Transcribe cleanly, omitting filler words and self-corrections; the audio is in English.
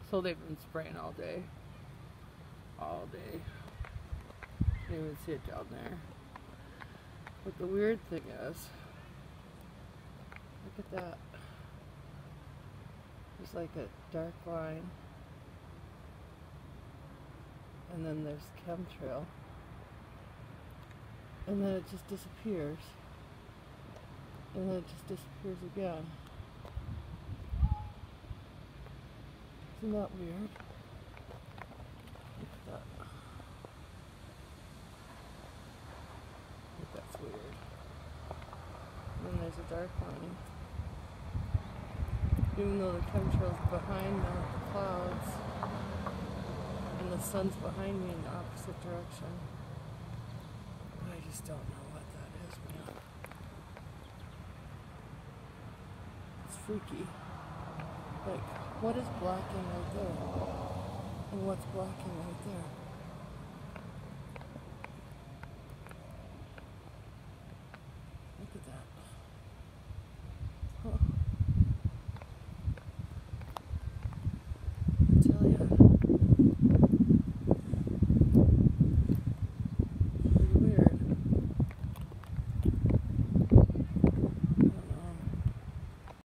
So they've been spraying all day. All day. Can't even see it down there. But the weird thing is, look at that. There's like a dark line. And then there's chemtrail. And then it just disappears. And then it just disappears again. Isn't that weird? Look at that. I think that's weird. And then there's a dark line. Even though the chemtrail's behind the clouds, and the sun's behind me in the opposite direction. I just don't know what that is, man. It's freaky. Like, what is blacking right there? And what's blacking right there?